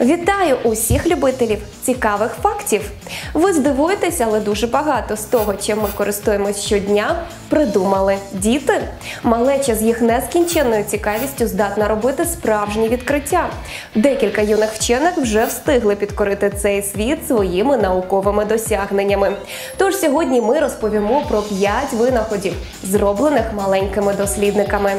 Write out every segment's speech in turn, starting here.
Вітаю усіх любителів цікавих фактів! Ви здивуєтеся, але дуже багато з того, чим ми користуємось щодня, придумали діти. Малеча з їх нескінченною цікавістю здатна робити справжні відкриття. Декілька юних вчених вже встигли підкорити цей світ своїми науковими досягненнями. Тож сьогодні ми розповімо про 5 винаходів, зроблених маленькими дослідниками.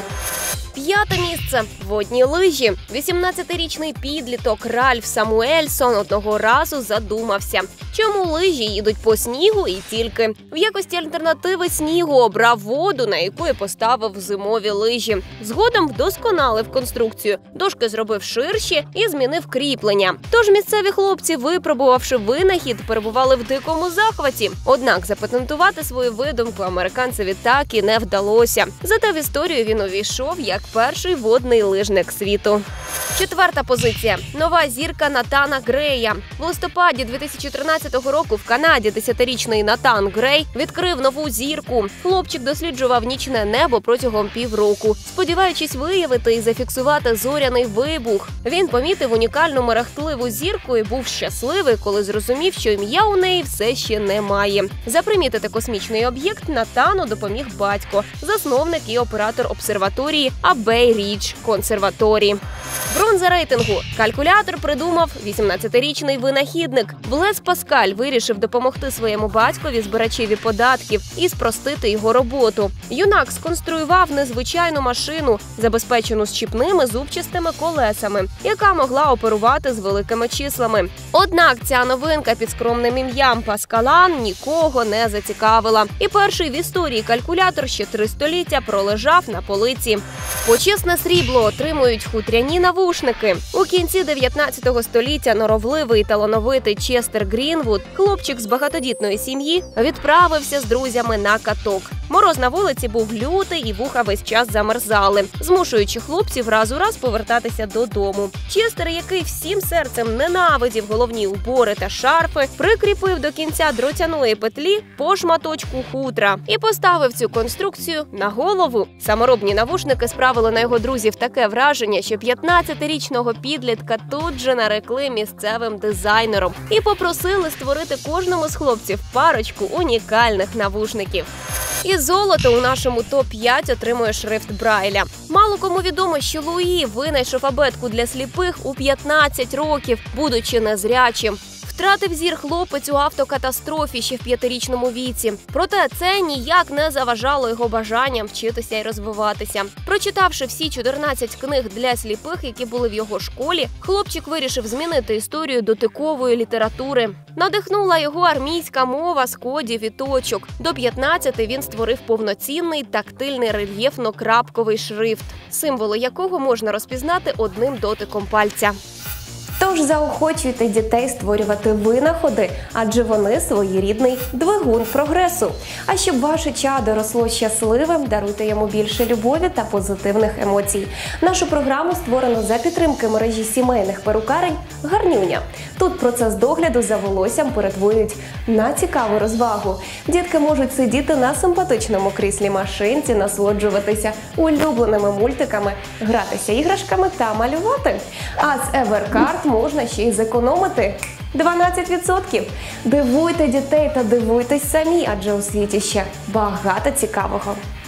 П'яте місце – водні лижі. 18-річний підліток Ральф Самуельсон одного разу задумався, чому лижі їдуть по снігу і тільки. В якості альтернативи снігу обрав воду, на яку і поставив зимові лижі. Згодом вдосконалив конструкцію, дошки зробив ширші і змінив кріплення. Тож місцеві хлопці, випробувавши винахід, перебували в дикому захваті. Однак запатентувати свою видумку американцеві так і не вдалося. Зате в історію він увійшов як перший водний лижник світу. Четверта позиція – нова зірка Натана Грея. В листопаді 2013 року в Канаді 10-річний Натан Грей відкрив нову зірку. Хлопчик досліджував нічне небо протягом півроку, сподіваючись виявити і зафіксувати зоряний вибух. Він помітив унікальну мерехтливу зірку і був щасливий, коли зрозумів, що ім'я у неї все ще немає. Запримітити космічний об'єкт Натану допоміг батько, засновник і оператор обсерваторії Абей Рідж консерваторії. Бронза рейтингу. Калькулятор придумав 18-річний винахідник. Блез Паскаль вирішив допомогти своєму батькові збирачеві податків і спростити його роботу. Юнак сконструював незвичайну машину, забезпечену щіпними зубчастими колесами, яка могла оперувати з великими числами. Однак ця новинка під скромним ім'ям Паскалан нікого не зацікавила. І перший в історії калькулятор ще 3 століття пролежав на полиці. Почесне срібло отримують хутряні навушники. У кінці 19 століття норовливий і талановитий Честер Грінвуд, хлопчик з багатодітної сім'ї, відправився з друзями на каток. Мороз на вулиці був лютий і вуха весь час замерзали, змушуючи хлопців раз у раз повертатися додому. Честер, який всім серцем ненавидів головні убори та шарфи, прикріпив до кінця дротяної петлі по шматочку хутра і поставив цю конструкцію на голову. Саморобні навушники справили на його друзів таке враження, що 15-річного підлітка тут же нарекли місцевим дизайнером і попросили створити кожному з хлопців парочку унікальних навушників. І золото у нашому топ-5 отримує шрифт Брайля. Мало кому відомо, що Луї винайшов абетку для сліпих у 15 років, будучи незрячим. Втратив зір хлопець у автокатастрофі ще в 5-річному віці. Проте це ніяк не заважало його бажанням вчитися і розвиватися. Прочитавши всі 14 книг для сліпих, які були в його школі, хлопчик вирішив змінити історію дотикової літератури. Надихнула його армійська мова з кодів і точок. До 15 він створив повноцінний тактильний рельєфно-крапковий шрифт, символи якого можна розпізнати одним дотиком пальця. Тож заохочуйте дітей створювати винаходи, адже вони своєрідний двигун прогресу. А щоб ваше чадо росло щасливим, даруйте йому більше любові та позитивних емоцій. Нашу програму створено за підтримки мережі сімейних перукарень «Гарнюня». Тут процес догляду за волоссям перетворюють на цікаву розвагу. Дітки можуть сидіти на симпатичному кріслі машинці, насолоджуватися улюбленими мультиками, гратися іграшками та малювати. А з Evercard можна ще й зекономити 12%. Дивуйте дітей та дивуйтесь самі, адже у світі ще багато цікавого.